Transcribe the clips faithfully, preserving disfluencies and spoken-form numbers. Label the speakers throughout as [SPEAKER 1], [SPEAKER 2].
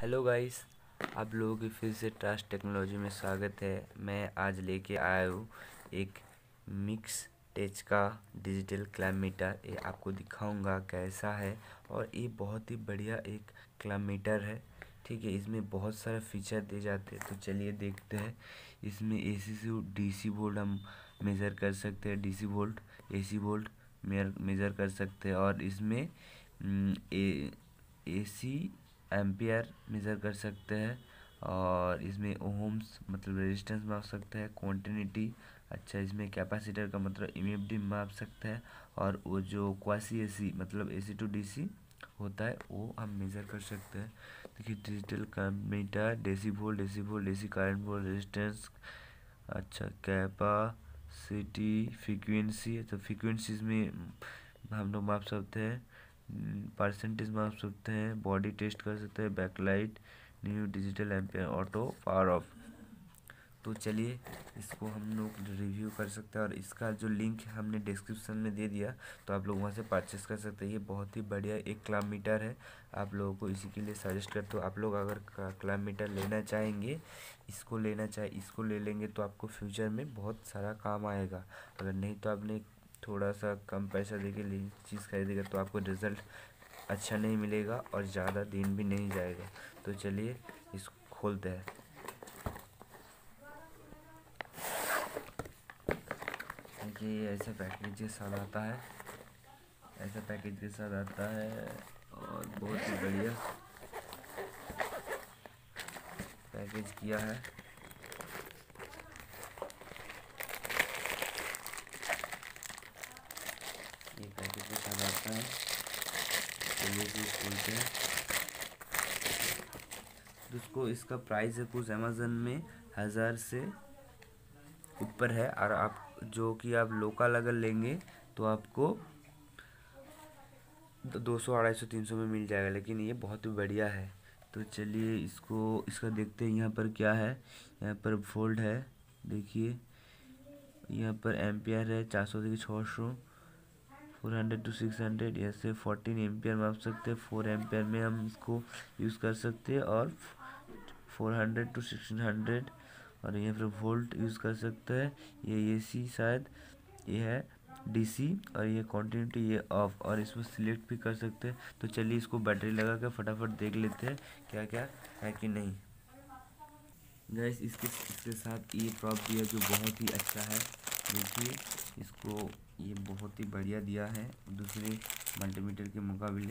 [SPEAKER 1] Hello guys, आप लोगों की फिर से ट्रस्ट टेक्नोलॉजी में स्वागत है। मैं आज लेके आया हूँ एक मिक्स टेच का डिजिटल क्लाइम मीटर। ये आपको दिखाऊंगा कैसा है और ये बहुत ही बढ़िया एक क्लाइम मीटर है। ठीक है, इसमें बहुत सारे फीचर दिए जाते हैं, तो चलिए देखते हैं। इसमें एसी से डीसी वोल्ट हम मेज़र कर सकते हैं, DC volt AC volt measure कर सकते हैं, और इसमें ए एसी एम्पियर मेज़र कर सकते हैं, और इसमें ओम्स मतलब रेजिस्टेंस माप सकते हैं, क्वांटिटी अच्छा इसमें कैपेसिटर का मतलब इमेबडी माप सकते हैं, और वो जो क्वासी एसी मतलब एसी टू डीसी होता है वो हम मेज़र कर सकते हैं। देखिए, digital meter, DC volt DC volt DC current volt resistance, अच्छा कैपेसिटी, फ्रीक्वेंसी। तो फ्रीक्वेंसीज में हम लोग माप सकते हैं, परसेंटेज माप सकते हैं, बॉडी टेस्ट कर सकते हैं, backlight, new digital ampere, auto power off. तो चलिए इसको हम लोग रिव्यू कर सकते हैं, और इसका जो लिंक हमने डिस्क्रिप्शन में दे दिया, तो आप लोग वहाँ से परचेस कर सकते हैं। ये बहुत ही बढ़िया एक क्लाइम मीटर है, आप लोगों को इसी के लिए सजेस्ट करता हूँ। आप लोग अगर क्लाइम मीटर लेना चाहेंगे, इसको लेना चाहे इसको ले लेंगे तो आपको फ्यूचर में बहुत सारा काम आएगा। अगर नहीं तो आपने थोड़ा सा कम पैसा दे के चीज़ खरीदेगा तो आपको रिज़ल्ट अच्छा नहीं मिलेगा और ज़्यादा दिन भी नहीं जाएगा। तो चलिए इसको खोलते हैं। देखिए, ऐसा पैकेज के साथ आता है, ऐसा पैकेज के साथ आता है, और बहुत ही बढ़िया पैकेज किया है। ये पैकेज के साथ आता है, चलिए इसको खोलते हैं। दोस्तों, इसका प्राइस है कुछ अमेज़न में हज़ार से ऊपर है, और आप जो कि आप लोकल अगर लेंगे तो आपको दो सौ अढ़ाई सौ तीन सौ में मिल जाएगा, लेकिन ये बहुत ही बढ़िया है। तो चलिए इसको इसका देखते हैं। यहाँ पर क्या है, यहाँ पर वोल्ट है, देखिए यहाँ पर एम्पियर है, चार सौ से छः सौ, four hundred to six hundred, ऐसे फोर्टीन एम्पियर माप सकते हैं। फोर एम्पियर में हम इसको यूज़ कर सकते हैं, और four hundred to sixteen hundred, और यहाँ पर वोल्ट यूज़ कर सकते हैं। ये एसी शायद ये है डीसी, और ये कंटिन्यूटी ये ऑफ, और इसमें सिलेक्ट भी कर सकते हैं। तो चलिए इसको बैटरी लगा कर फटाफट देख लेते हैं क्या क्या है कि नहीं। गैस, इसके इसके साथ ये प्रॉप दिया जो बहुत ही अच्छा है। देखिए इसको, ये बहुत ही बढ़िया दिया है दूसरे मल्टीमीटर के मुकाबले,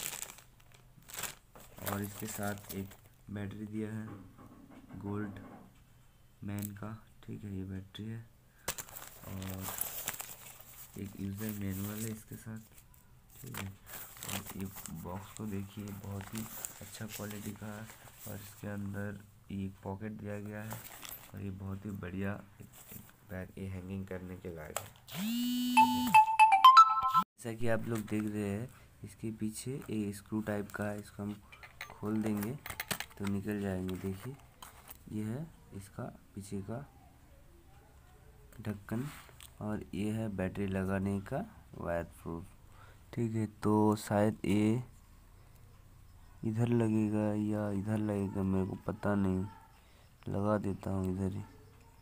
[SPEAKER 1] और इसके साथ एक बैटरी दिया है गोल्ड मैन का। ठीक है, ये बैटरी है, और एक यूज़र मैनुअल है इसके साथ। ठीक है, और ये बॉक्स को देखिए, बहुत ही अच्छा क्वालिटी का है, और इसके अंदर एक पॉकेट दिया गया है, और ये बहुत ही बढ़िया एक, एक बैग ये हैंगिंग करने के लायक है। जैसा कि आप लोग देख रहे हैं, इसके पीछे एक स्क्रू टाइप का है, इसको हम खोल देंगे तो निकल जाएंगे। देखिए, ये है इसका पीछे का ढक्कन, और ये है बैटरी लगाने का वायर प्रूफ। ठीक है, तो शायद ये इधर लगेगा या इधर लगेगा, मेरे को पता नहीं। लगा देता हूँ, इधर ही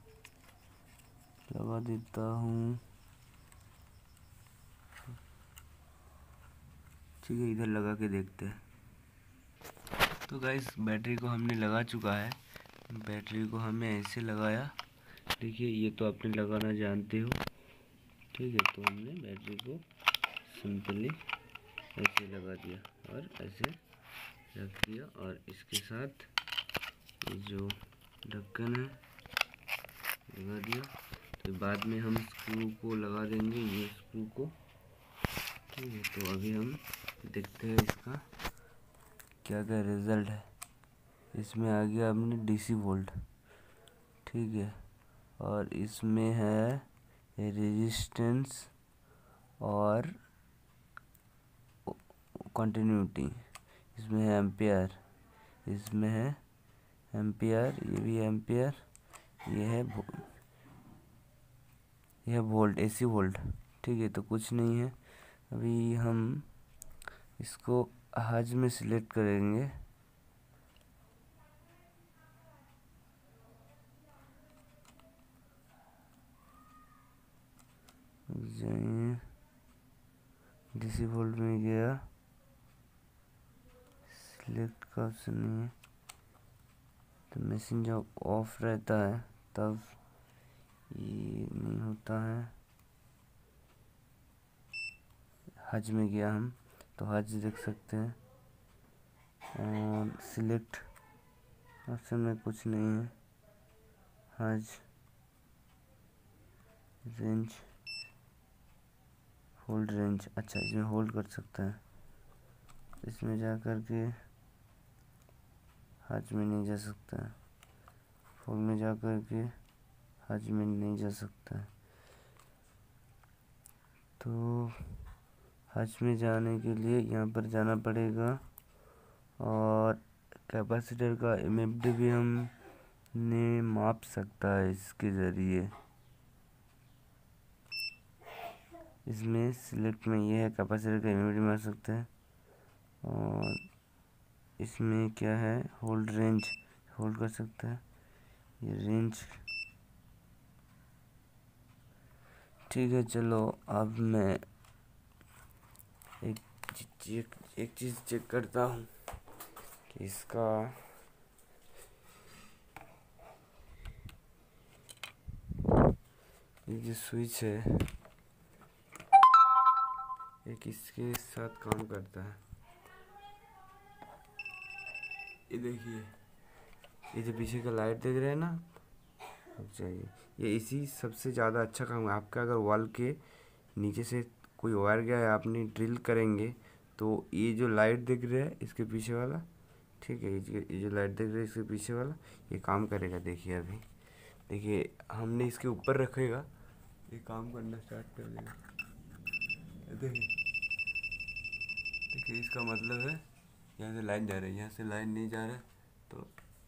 [SPEAKER 1] लगा देता हूँ। ठीक है, इधर लगा के देखते हैं। तो गाइस, बैटरी को हमने लगा चुका है। बैटरी को हमें ऐसे लगाया, देखिए ये तो आपने लगाना जानते हो। ठीक है, तो हमने बैटरी को सिंपली ऐसे लगा दिया और ऐसे रख दिया, और इसके साथ ये जो ढक्कन है लगा दिया। तो बाद में हम स्क्रू को लगा देंगे, ये स्क्रू को। ठीक है, तो अभी हम देखते हैं इसका क्या क्या रिज़ल्ट है। इसमें आ गया हमने डीसी वोल्ट। ठीक है, और इसमें है रेजिस्टेंस और कंटिन्यूटी, इसमें है एम्पियर, इसमें है एम्पियर, ये भी एम्पियर, ये है ये है वोल्ट, एसी वोल्ट। ठीक है, तो कुछ नहीं है। अभी हम इसको हाज में सिलेक्ट करेंगे, जाइए, डीसी वोल्ट में गया, सिलेक्ट का ऑप्शन नहीं है, तो मशीन जब ऑफ रहता है तब ये नहीं होता है। हज में गया हम, तो हज देख सकते हैं, और सिलेक्ट ऑप्शन में कुछ नहीं है। हज रेंज, होल्ड रेंज, अच्छा इसमें होल्ड कर सकता है। इसमें जा कर के हज में नहीं जा सकता है, होल्ड में जा कर के हज में नहीं जा सकता है। तो हज में जाने के लिए यहाँ पर जाना पड़ेगा, और कैपेसिटर का एम एफ डी भी हम ने माप सकता है इसके ज़रिए। इसमें सिलेक्ट में ये है, कैपेसिटर का एम एफ डी माप सकते हैं। और इसमें क्या है, होल्ड रेंज, होल्ड कर सकता है, ये रेंज। ठीक है, चलो अब मैं एक चीज एक चीज़ चेक करता हूँ कि इसका ये जो स्विच है ये किसके साथ काम करता है। ये देखिए, ये जो पीछे का लाइट देख रहे हैं ना, चाहिए ये इसी सबसे ज़्यादा अच्छा काम है आपका। अगर वॉल के नीचे से कोई वायर गया है, आपने ड्रिल करेंगे तो ये जो लाइट दिख रहा है इसके पीछे वाला, ठीक है, ये जो लाइट दिख रहा है इसके पीछे वाला, ये काम करेगा। देखिए अभी देखिए, हमने इसके ऊपर रखेगा, ये काम करना स्टार्ट कर देगा। देखिए देखिए, इसका मतलब है यहाँ से लाइन जा रही है, यहाँ से लाइन नहीं जा रहा है, तो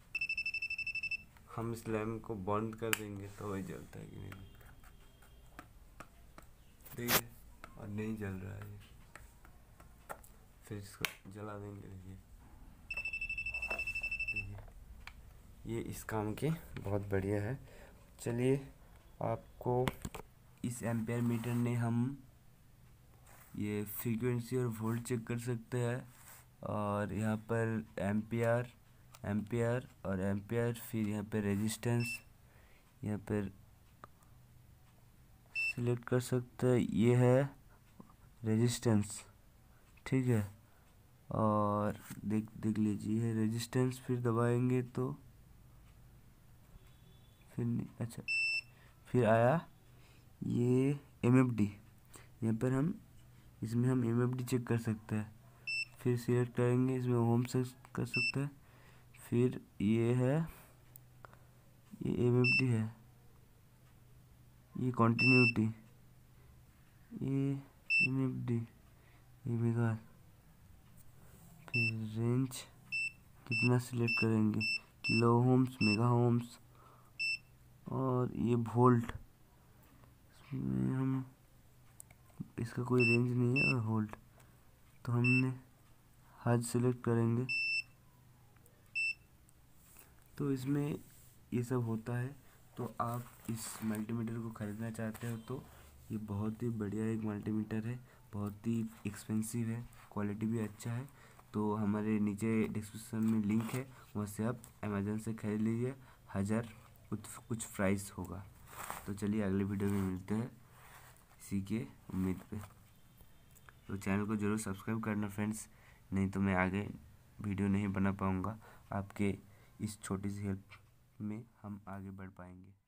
[SPEAKER 1] हम इस लैम्प को बंद कर देंगे तो वही जलता है कि नहीं, देखिए, और नहीं जल रहा है। फिर इसको जला देंगे। देखिए देखिए, ये इस काम के बहुत बढ़िया है। चलिए, आपको इस एम्पेयर मीटर ने हम ये फ्रीक्वेंसी और वोल्ट चेक कर सकते हैं, और यहाँ पर एम्पियर एम्पियर और एम्पियर, फिर यहाँ पर रेजिस्टेंस, यहाँ पर सिलेक्ट कर सकते हैं, ये है रेजिस्टेंस, ठीक है। और देख देख लीजिए है रेजिस्टेंस, फिर दबाएंगे तो फिर अच्छा फिर आया ये एम एफ डी। यहाँ पर हम इसमें हम एम एफ डी चेक कर सकते हैं, फिर सिलेक्ट करेंगे, इसमें ओम से कर सकते हैं। फिर ये है, ये एम एफ डी है, ये कॉन्टिन्यूटी, ये एम एफ डी, ये बेकार। फिर रेंज कितना सिलेक्ट करेंगे, किलो ओम्स, मेगा ओम्स, और ये वोल्ट, इसमें हम इसका कोई रेंज नहीं है, और वोल्ट, तो हमने हज सिलेक्ट करेंगे। तो इसमें ये सब होता है। तो आप इस मल्टीमीटर को ख़रीदना चाहते हो तो ये बहुत ही बढ़िया एक मल्टीमीटर है, बहुत ही एक्सपेंसिव है, क्वालिटी भी अच्छा है। तो हमारे नीचे डिस्क्रिप्शन में लिंक है, वहाँ से आप अमेज़न से खरीद लीजिए, हज़ार कुछ कुछ प्राइस होगा। तो चलिए अगले वीडियो में मिलते हैं इसी के उम्मीद पे। तो चैनल को ज़रूर सब्सक्राइब करना फ्रेंड्स, नहीं तो मैं आगे वीडियो नहीं बना पाऊँगा। आपके इस छोटी सी हेल्प में हम आगे बढ़ पाएंगे।